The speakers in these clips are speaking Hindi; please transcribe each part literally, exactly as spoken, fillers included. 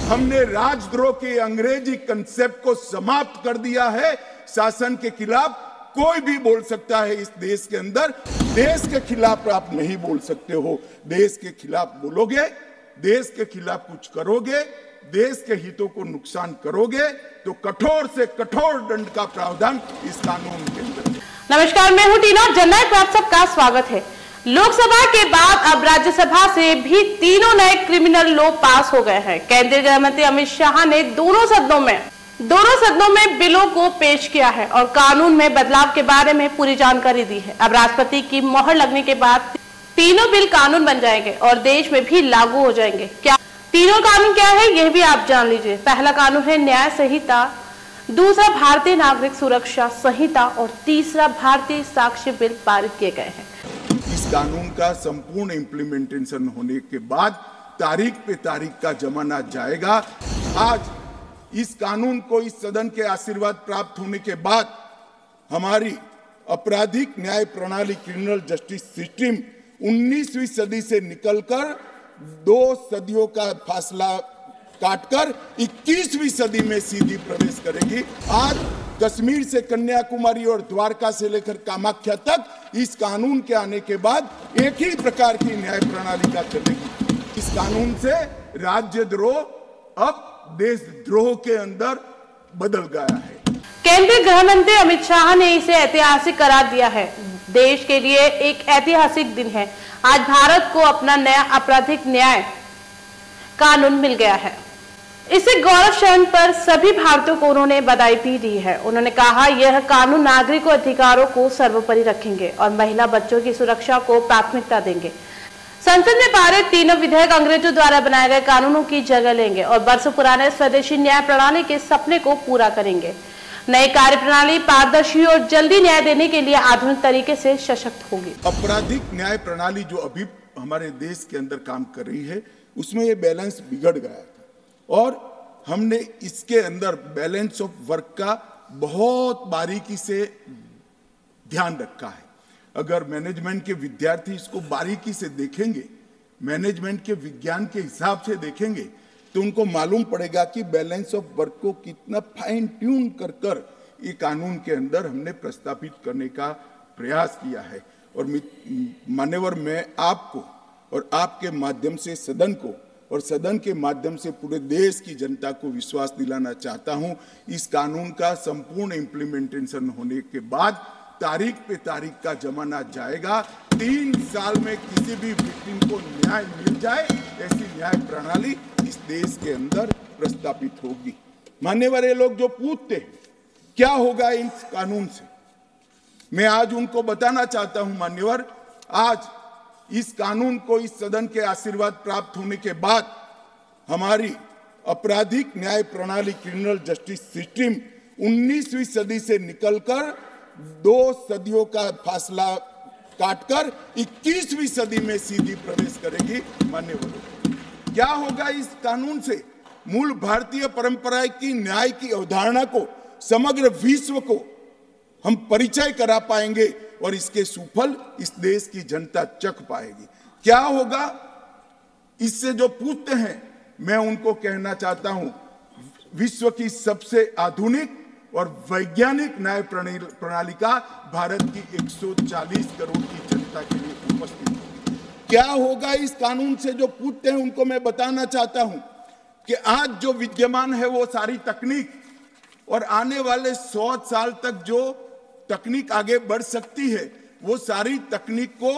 हमने राजद्रोह के अंग्रेजी कंसेप्ट को समाप्त कर दिया है। शासन के खिलाफ कोई भी बोल सकता है इस देश के अंदर। देश के खिलाफ आप नहीं बोल सकते हो। देश के खिलाफ बोलोगे, देश के खिलाफ कुछ करोगे, देश के हितों को नुकसान करोगे तो कठोर से कठोर दंड का प्रावधान इस कानून के अंदर है। नमस्कार, मैं हूं टीना। जननायक पर आप सबका स्वागत है। लोकसभा के बाद अब राज्यसभा से भी तीनों नए क्रिमिनल लॉ पास हो गए हैं। केंद्रीय गृह मंत्री अमित शाह ने दोनों सदनों में दोनों सदनों में बिलों को पेश किया है और कानून में बदलाव के बारे में पूरी जानकारी दी है। अब राष्ट्रपति की मोहर लगने के बाद तीनों बिल कानून बन जाएंगे और देश में भी लागू हो जाएंगे। क्या तीनों कानून क्या है, यह भी आप जान लीजिए। पहला कानून है न्याय संहिता, दूसरा भारतीय नागरिक सुरक्षा संहिता और तीसरा भारतीय साक्ष्य बिल पारित किए गए हैं। इस कानून का संपूर्ण इम्प्लीमेंटेशन होने के बाद तारीख पे तारीख का जमाना जाएगा। आज इस कानून को इस सदन के आशीर्वाद प्राप्त होने के बाद हमारी आपराधिक न्याय प्रणाली क्रिमिनल जस्टिस सिस्टम उन्नीसवीं सदी से निकलकर दो सदियों का फासला काटकर इक्कीसवीं सदी में सीधी प्रवेश करेगी। आज कश्मीर से कन्याकुमारी और द्वारका से लेकर कामाख्या तक इस कानून के आने के बाद एक ही प्रकार की न्याय प्रणाली का चलेगी। इस कानून से राज्यद्रोह अब देशद्रोह के अंदर बदल गया है। केंद्रीय गृह मंत्री अमित शाह ने इसे ऐतिहासिक करार दिया है। देश के लिए एक ऐतिहासिक दिन है। आज भारत को अपना नया आपराधिक न्याय कानून मिल गया है। इसे गौरव क्षण पर सभी भारतीयों को उन्होंने बधाई भी दी है। उन्होंने कहा यह कानून नागरिकों अधिकारों को सर्वोपरि रखेंगे और महिला बच्चों की सुरक्षा को प्राथमिकता देंगे। संसद में पारित तीनों विधेयक अंग्रेजों द्वारा बनाए गए कानूनों की जगह लेंगे और वर्षों पुराने स्वदेशी न्याय प्रणाली के सपने को पूरा करेंगे। नई कार्य प्रणाली पारदर्शी और जल्दी न्याय देने के लिए आधुनिक तरीके से सशक्त होगी। आपराधिक न्याय प्रणाली जो अभी हमारे देश के अंदर काम कर रही है उसमें ये बैलेंस बिगड़ गया था और हमने इसके अंदर बैलेंस ऑफ वर्क का बहुत बारीकी से ध्यान रखा है। अगर मैनेजमेंट के विद्यार्थी इसको बारीकी से देखेंगे, मैनेजमेंट के विज्ञान के हिसाब से देखेंगे तो उनको मालूम पड़ेगा कि बैलेंस ऑफ वर्क को कितना फाइन ट्यून कर कर ये कानून के अंदर हमने प्रस्तावित करने का प्रयास किया है। और मान्यवर, मैं आपको और आपके माध्यम से सदन को और सदन के माध्यम से पूरे देश की जनता को विश्वास दिलाना चाहता हूं, इस कानून का संपूर्ण इम्प्लीमेंटेशन होने के बाद तारीख पे तारीख का जमाना जाएगा। तीन साल में किसी भी विक्टिम को न्याय मिल जाए ऐसी न्याय प्रणाली इस देश के अंदर प्रस्तावित होगी। मान्यवर, ये लोग जो पूछते हैं क्या होगा इस कानून से, मैं आज उनको बताना चाहता हूं। मान्यवर, आज इस कानून को इस सदन के आशीर्वाद प्राप्त होने के बाद हमारी आपराधिक न्याय प्रणाली क्रिमिनल जस्टिस सिस्टम उन्नीसवीं सदी से निकलकर दो सदियों का फासला काटकर इक्कीसवीं सदी में सीधी प्रवेश करेगी। मान्यवर, क्या होगा इस कानून से? मूल भारतीय परंपरा की न्याय की अवधारणा को समग्र विश्व को हम परिचय करा पाएंगे और इसके सुफल इस देश की जनता चख पाएगी। क्या होगा इससे जो पूछते हैं, मैं उनको कहना चाहता हूं, विश्व की सबसे आधुनिक और वैज्ञानिक न्याय प्रणाली का भारत की एक सौ चालीस करोड़ की जनता के लिए उपस्थित होगी। क्या होगा इस कानून से जो पूछते हैं उनको मैं बताना चाहता हूं कि आज जो विद्यमान है वो सारी तकनीक और आने वाले सौ साल तक जो तकनीक आगे बढ़ सकती है वो सारी तकनीक को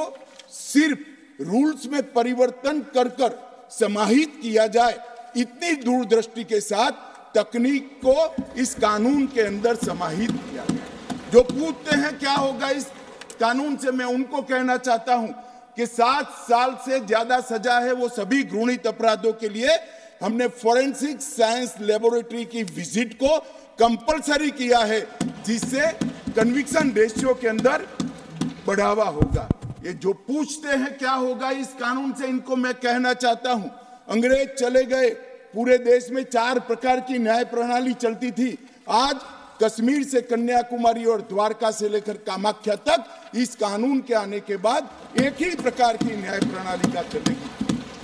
सिर्फ रूल्स में परिवर्तन कर कर समाहित किया जाए, इतनी दूरदृष्टि के साथ तकनीक को इस कानून के अंदर समाहित किया गया। जो पूछते हैं क्या होगा इस कानून से, मैं उनको कहना चाहता हूं कि सात साल से ज्यादा सजा है वो सभी घृणित अपराधों के लिए हमने फोरेंसिक साइंस लेबोरेटरी की विजिट को कंपलसरी किया है, जिससे कन्विक्शन रेशियो के अंदर बढ़ावा होगा। ये जो पूछते हैं क्या होगा इस कानून से, इनको मैं कहना चाहता हूं, अंग्रेज चले गए, पूरे देश में चार प्रकार की न्याय प्रणाली चलती थी। आज कश्मीर से कन्याकुमारी और द्वारका से लेकर कामाख्या तक इस कानून के आने के बाद एक ही प्रकार की न्याय प्रणाली का चलेगी।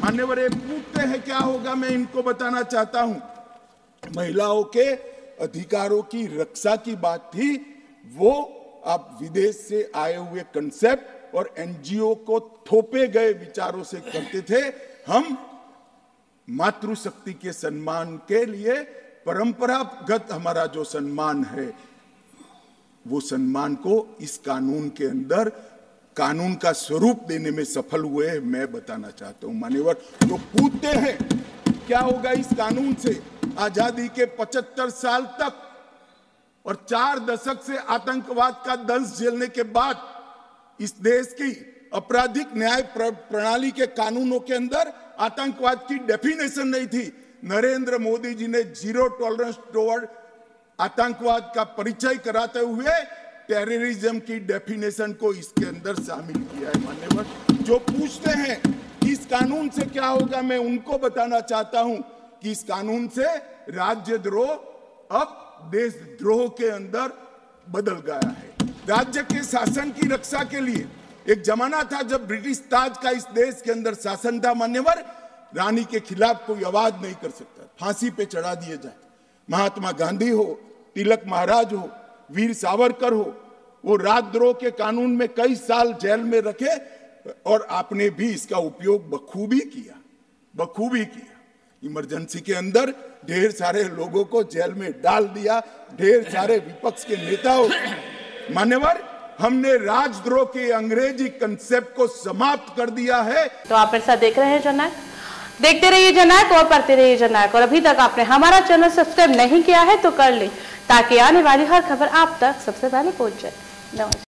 मान्यवर ये पूछते हैं क्या होगा, मैं इनको बताना चाहता हूं। महिलाओं के अधिकारों की रक्षा की बात थी, वो आप विदेश से आए हुए कंसेप्ट और एनजीओ को थोपे गए विचारों से करते थे। हम मातृशक्ति के सम्मान के लिए परंपरागत हमारा जो सम्मान है, वो सम्मान को इस कानून के अंदर कानून का स्वरूप देने में सफल हुए हैं, मैं बताना चाहता हूं। मान्यवर जो पूछते हैं क्या होगा इस कानून से, आजादी के पचहत्तर साल तक और चार दशक से आतंकवाद का दंश झेलने के बाद इस देश की आपराधिक न्याय प्रणाली के कानूनों के अंदर आतंकवाद की डेफिनेशन नहीं थी। नरेंद्र मोदी जी ने जीरो टॉलरेंस टुवर्ड आतंकवाद का परिचय कराते हुए टेररिज्म की डेफिनेशन को इसके अंदर शामिल किया है। मान्यवर जो पूछते हैं इस कानून से क्या होगा, मैं उनको बताना चाहता हूं कि इस कानून से राज्यद्रोह अब देशद्रोह के अंदर बदल गया है। राज्य के शासन की रक्षा के लिए एक जमाना था जब ब्रिटिश ताज का इस देश के अंदर शासन था। मान्यवर रानी के खिलाफ कोई आवाज नहीं कर सकता, फांसी पे चढ़ा दिए जाए। महात्मा गांधी हो, तिलक महाराज हो, वीर सावरकर हो, वो राजद्रोह के कानून में कई साल जेल में रखे और आपने भी इसका उपयोग बखूबी किया, बखूबी किया। इमरजेंसी के अंदर ढेर सारे लोगों को जेल में डाल दिया, ढेर सारे विपक्ष के नेताओं। मान्यवर हमने राजद्रोह के अंग्रेजी कंसेप्ट को समाप्त कर दिया है। तो आप मेरे साथ देख रहे हैं जननायक, देखते रहिए जननायक और पढ़ते रहिए जननायक। और अभी तक आपने हमारा चैनल सब्सक्राइब नहीं किया है तो कर ले, ताकि आने वाली हर खबर आप तक सबसे पहले पहुंच जाए। नमस्कार।